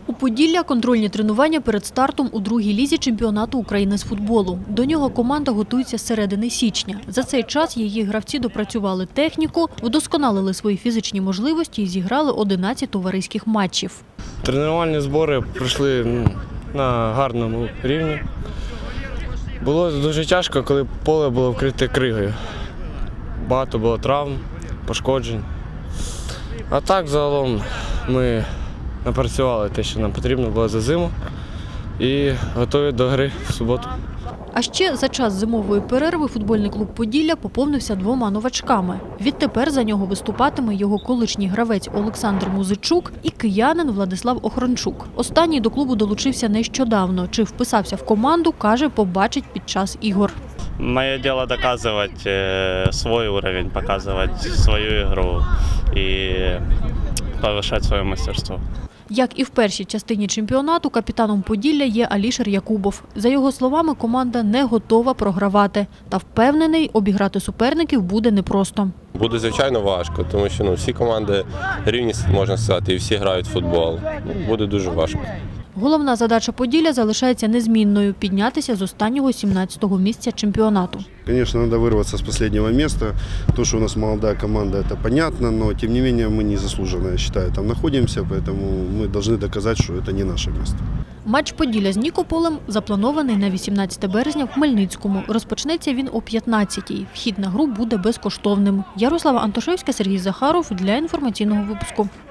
У Поділля контрольні тренування перед стартом у другій лізі чемпіонату України з футболу. До нього команда готується з середини січня. За цей час її гравці допрацювали техніку, вдосконалили свої фізичні можливості і зіграли 11 товариських матчів. Тренувальні збори пройшли на гарному рівні. Було дуже тяжко, коли поле було вкрите кригою. Багато було травм, пошкоджень. А так, загалом, ми напрацювали те, що нам потрібно було за зиму, і готові до гри в суботу. А ще за час зимової перерви футбольний клуб «Поділля» поповнився 2 новачками. Відтепер за нього виступатиме його колишній гравець Олександр Музичук і киянин Владислав Охрончук. Останній до клубу долучився нещодавно. Чи вписався в команду, каже, побачить під час ігор. Мое дело доказывать свой уровень, показывать свою игру и повышать свое мастерство. Як і в першій частині чемпіонату, капітаном Поділля є Алішер Якубов. За його словами, команда не готова програвати. Та впевнений, обіграти суперників буде непросто. Буде, звичайно, важко, тому що всі команди рівні, можна сказати, і всі грають в футбол. Буде дуже важко. Головна задача Поділля залишається незмінною – піднятися з останнього 17-го місця чемпіонату. Конечно, надо вырваться с последнего места. То, что у нас молодая команда, это понятно, но тем не менее мы незаслуженно, я считаю, там находимся, поэтому мы должны доказать, что это не наше место. Матч Поділля з Нікополем запланований на 18 березня в Хмельницькому. Розпочнеться він о 15-й. Вхід на гру буде безкоштовним. Ярослава Антошевська, Сергій Захаров для інформаційного випуску.